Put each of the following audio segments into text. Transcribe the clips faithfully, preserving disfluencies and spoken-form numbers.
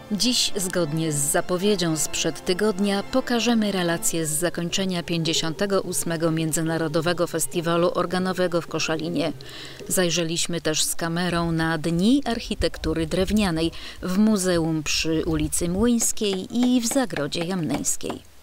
Dziś, zgodnie z zapowiedzią sprzed tygodnia, pokażemy relacje z zakończenia pięćdziesiątego ósmego Międzynarodowego Festiwalu Organowego w Koszalinie. Zajrzeliśmy też z kamerą na Dni Architektury Drewnianej w Muzeum przy ulicy Młyńskiej i w Zagrodzie Jamneńskiej.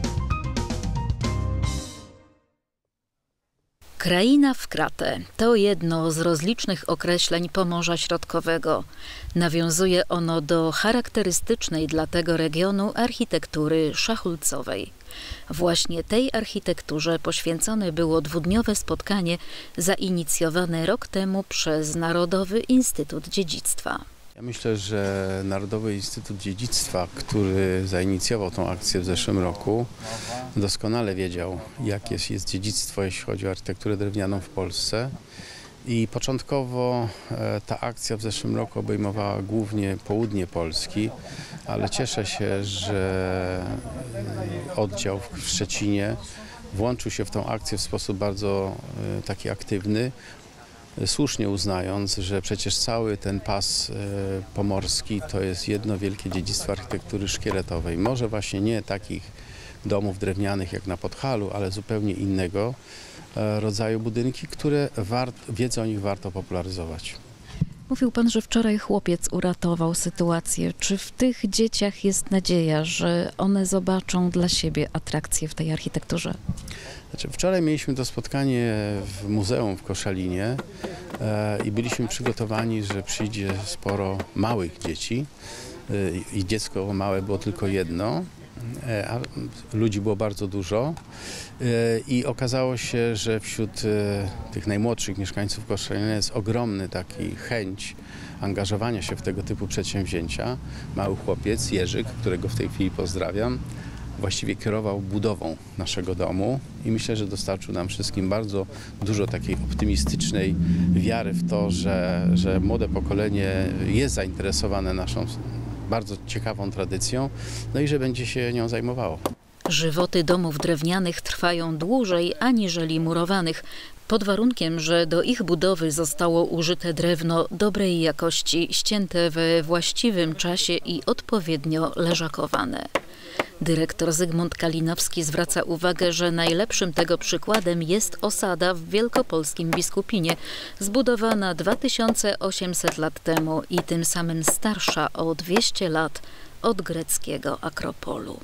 Kraina w kratę to jedno z rozlicznych określeń Pomorza Środkowego. Nawiązuje ono do charakterystycznej dla tego regionu architektury szachulcowej. Właśnie tej architekturze poświęcone było dwudniowe spotkanie zainicjowane rok temu przez Narodowy Instytut Dziedzictwa. Ja myślę, że Narodowy Instytut Dziedzictwa, który zainicjował tą akcję w zeszłym roku, doskonale wiedział, jakie jest, jest dziedzictwo, jeśli chodzi o architekturę drewnianą w Polsce. I początkowo e, ta akcja w zeszłym roku obejmowała głównie południe Polski, ale cieszę się, że oddział w Szczecinie włączył się w tą akcję w sposób bardzo e, taki aktywny, słusznie uznając, że przecież cały ten pas pomorski to jest jedno wielkie dziedzictwo architektury szkieletowej. Może właśnie nie takich domów drewnianych jak na Podhalu, ale zupełnie innego rodzaju budynki, które wart, wiedzę o nich warto popularyzować. Mówił pan, że wczoraj chłopiec uratował sytuację. Czy w tych dzieciach jest nadzieja, że one zobaczą dla siebie atrakcje w tej architekturze? Znaczy, wczoraj mieliśmy to spotkanie w muzeum w Koszalinie e, i byliśmy przygotowani, że przyjdzie sporo małych dzieci e, i dziecko małe było tylko jedno, e, a ludzi było bardzo dużo e, i okazało się, że wśród e, tych najmłodszych mieszkańców Koszalina jest ogromny taki chęć angażowania się w tego typu przedsięwzięcia. Mały chłopiec, Jerzyk, którego w tej chwili pozdrawiam, właściwie kierował budową naszego domu i myślę, że dostarczył nam wszystkim bardzo dużo takiej optymistycznej wiary w to, że, że młode pokolenie jest zainteresowane naszą bardzo ciekawą tradycją, no i że będzie się nią zajmowało. Żywoty domów drewnianych trwają dłużej aniżeli murowanych, pod warunkiem, że do ich budowy zostało użyte drewno dobrej jakości, ścięte we właściwym czasie i odpowiednio leżakowane. Dyrektor Zygmunt Kalinowski zwraca uwagę, że najlepszym tego przykładem jest osada w wielkopolskim Biskupinie, zbudowana dwa tysiące osiemset lat temu i tym samym starsza o dwieście lat od greckiego Akropolu.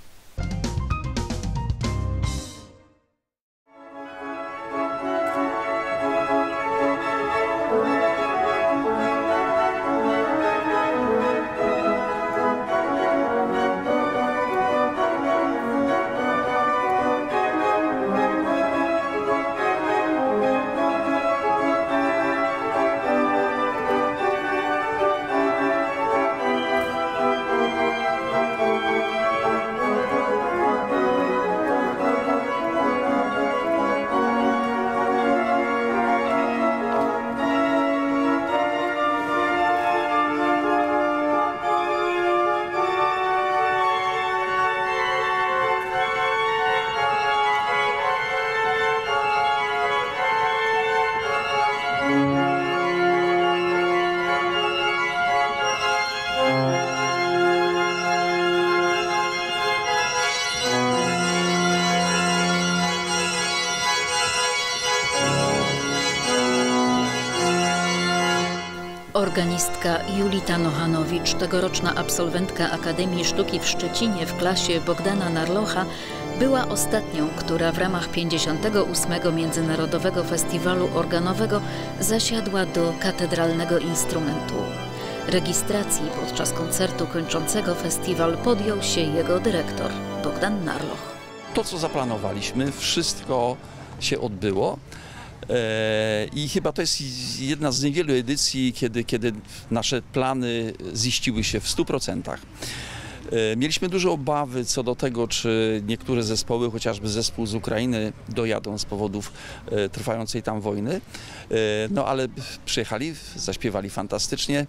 Organistka Julita Nochanowicz, tegoroczna absolwentka Akademii Sztuki w Szczecinie w klasie Bogdana Narlocha, była ostatnią, która w ramach pięćdziesiątego ósmego Międzynarodowego Festiwalu Organowego zasiadła do katedralnego instrumentu. Rejestracji podczas koncertu kończącego festiwal podjął się jego dyrektor, Bogdan Narloch. To, co zaplanowaliśmy, wszystko się odbyło. I chyba to jest jedna z niewielu edycji, kiedy, kiedy nasze plany ziściły się w stu procentach. Mieliśmy duże obawy co do tego, czy niektóre zespoły, chociażby zespół z Ukrainy, dojadą z powodów trwającej tam wojny. No ale przyjechali, zaśpiewali fantastycznie.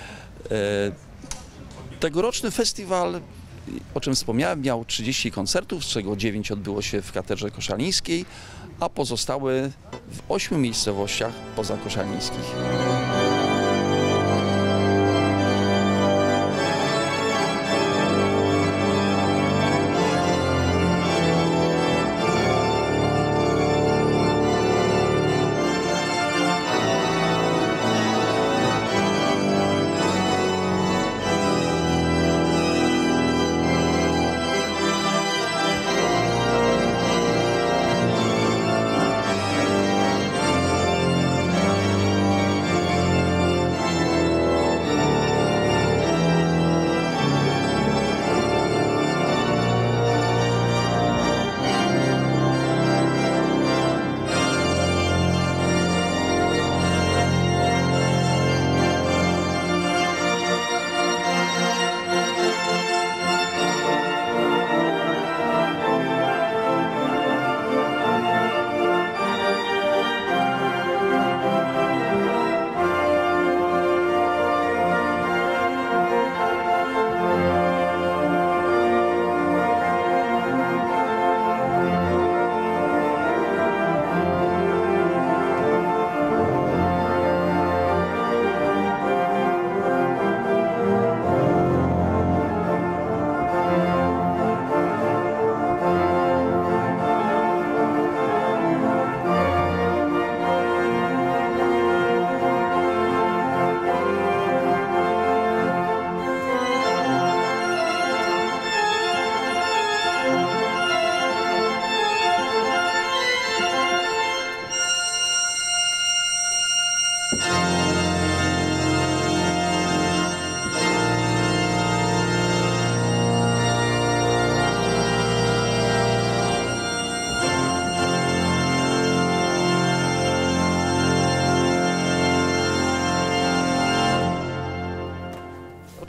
Tegoroczny festiwal, o czym wspomniałem, miał trzydzieści koncertów, z czego dziewięć odbyło się w Katedrze Koszalińskiej, a pozostałe w ośmiu miejscowościach pozakoszalińskich.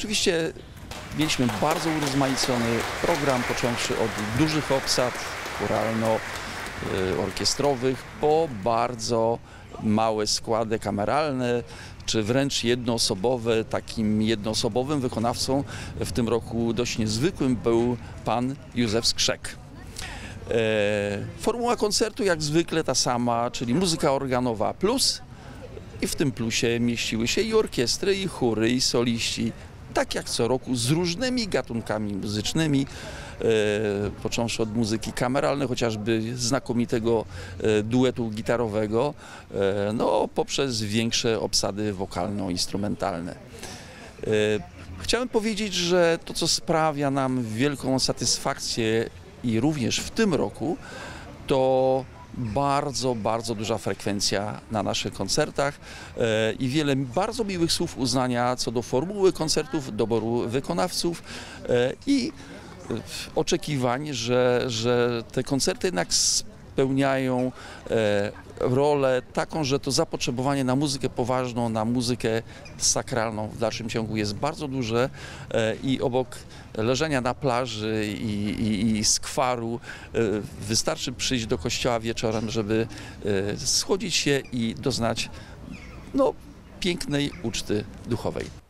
Oczywiście mieliśmy bardzo urozmaicony program, począwszy od dużych obsad chóralno-orkiestrowych po bardzo małe składy kameralne, czy wręcz jednoosobowe. Takim jednoosobowym wykonawcą w tym roku dość niezwykłym był pan Józef Skrzek. E, formuła koncertu jak zwykle ta sama, czyli muzyka organowa plus, i w tym plusie mieściły się i orkiestry, i chóry, i soliści, tak jak co roku, z różnymi gatunkami muzycznymi, e, począwszy od muzyki kameralnej, chociażby znakomitego e, duetu gitarowego, e, no, poprzez większe obsady wokalno-instrumentalne. E, chciałem powiedzieć, że to, co sprawia nam wielką satysfakcję i również w tym roku, to bardzo, bardzo duża frekwencja na naszych koncertach e, i wiele bardzo miłych słów uznania co do formuły koncertów, doboru wykonawców e, i e, oczekiwań, że, że te koncerty jednak spełniają e, rolę taką, że to zapotrzebowanie na muzykę poważną, na muzykę sakralną w dalszym ciągu jest bardzo duże e, i obok leżenia na plaży i, i, i skwaru e, wystarczy przyjść do kościoła wieczorem, żeby e, schodzić się i doznać no, pięknej uczty duchowej.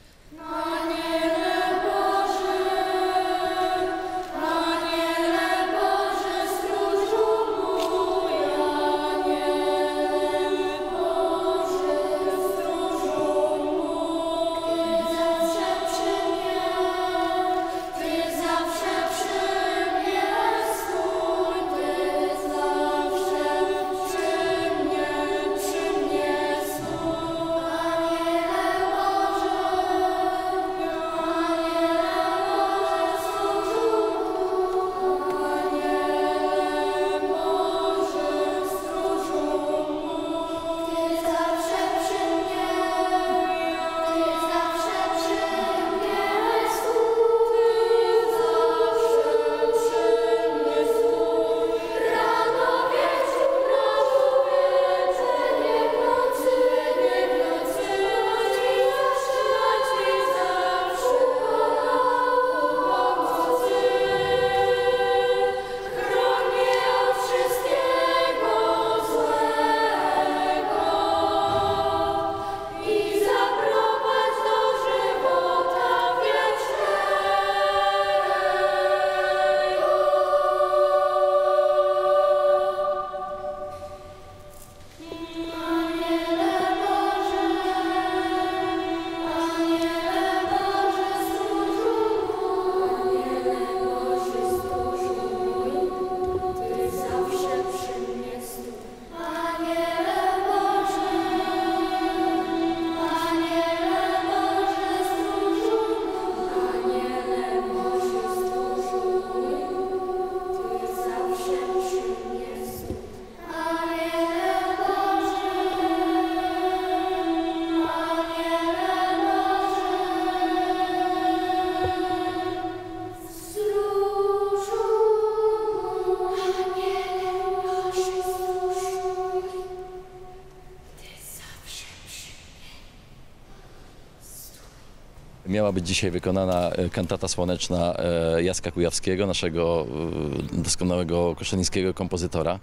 Miała być dzisiaj wykonana kantata słoneczna Jacka Kujawskiego, naszego doskonałego koszalińskiego kompozytora.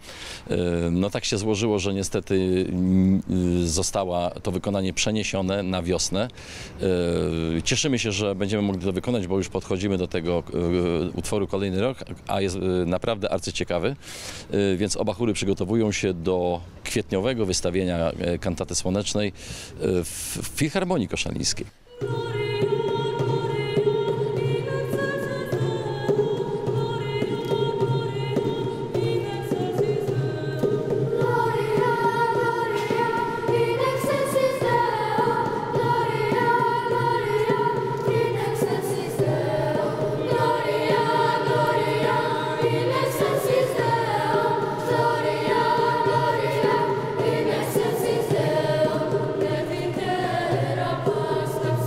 No tak się złożyło, że niestety zostało to wykonanie przeniesione na wiosnę. Cieszymy się, że będziemy mogli to wykonać, bo już podchodzimy do tego utworu kolejny rok, a jest naprawdę arcyciekawy. Więc oba chóry przygotowują się do kwietniowego wystawienia kantaty słonecznej w Filharmonii Koszalińskiej. Stop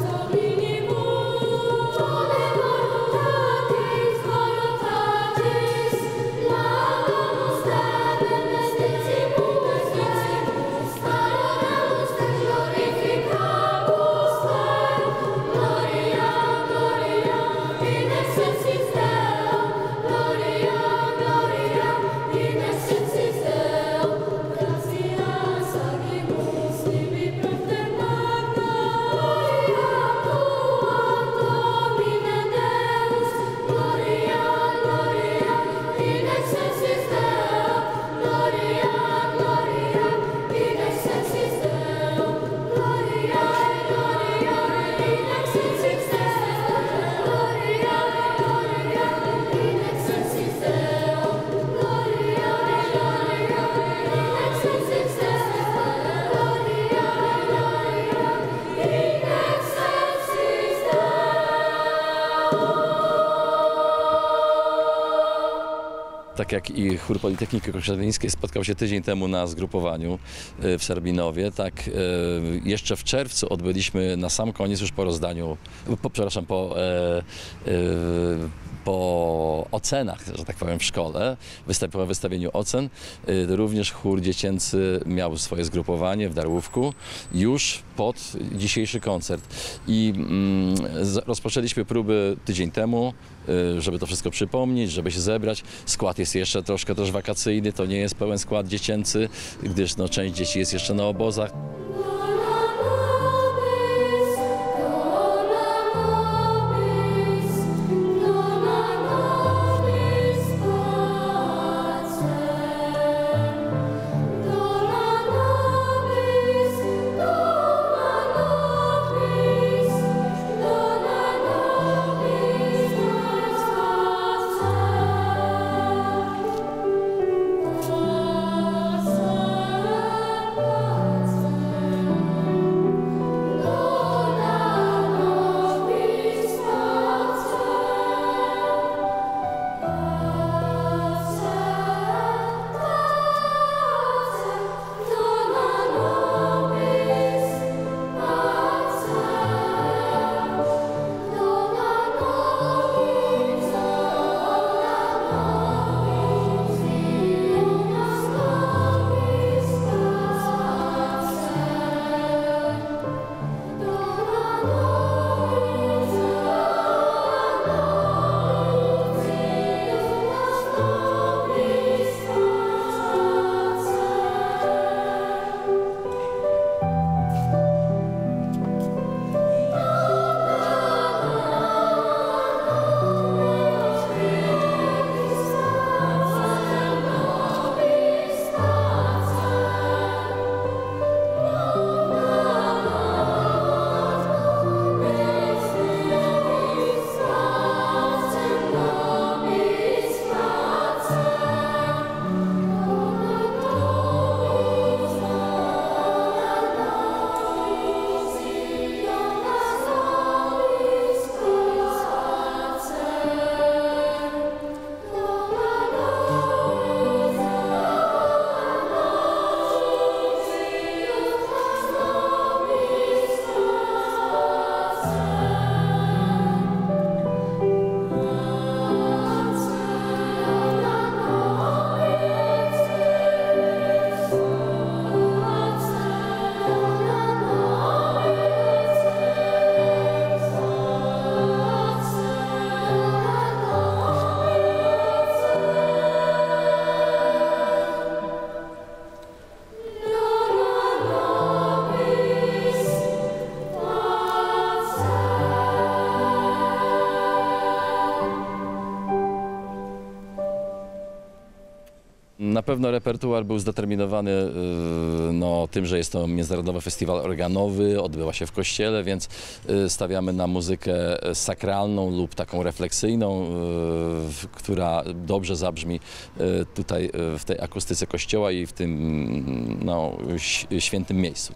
tak jak i chór Politechniki Koszalińskiej spotkał się tydzień temu na zgrupowaniu w Serbinowie, tak jeszcze w czerwcu odbyliśmy na sam koniec, już po rozdaniu, po, przepraszam, po, e, e, po ocenach, że tak powiem, w szkole, po wystawieniu ocen, również chór dziecięcy miał swoje zgrupowanie w Darłówku już pod dzisiejszy koncert. I mm, rozpoczęliśmy próby tydzień temu, żeby to wszystko przypomnieć, żeby się zebrać. Skład jest jeszcze troszkę też wakacyjny, to nie jest pełen skład dziecięcy, gdyż no, część dzieci jest jeszcze na obozach. Na pewno repertuar był zdeterminowany no, tym, że jest to międzynarodowy festiwal organowy, odbywa się w kościele, więc stawiamy na muzykę sakralną lub taką refleksyjną, która dobrze zabrzmi tutaj w tej akustyce kościoła i w tym no, świętym miejscu.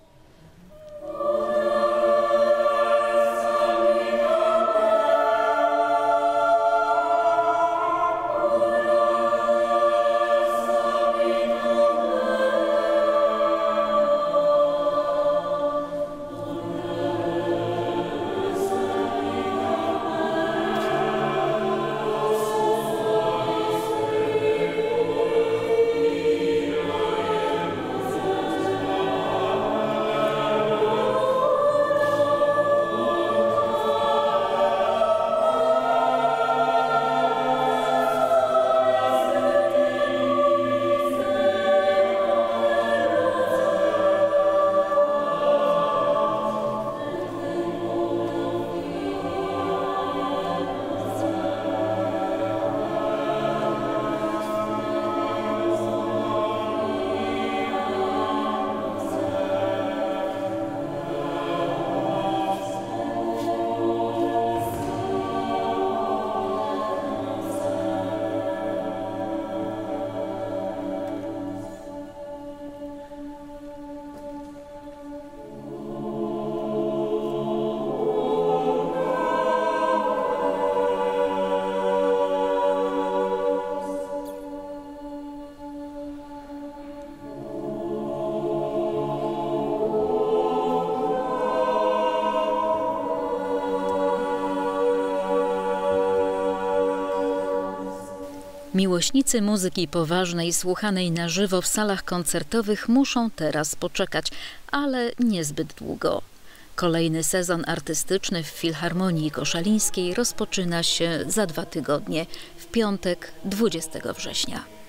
Miłośnicy muzyki poważnej słuchanej na żywo w salach koncertowych muszą teraz poczekać, ale niezbyt długo. Kolejny sezon artystyczny w Filharmonii Koszalińskiej rozpoczyna się za dwa tygodnie, w piątek dwudziestego września.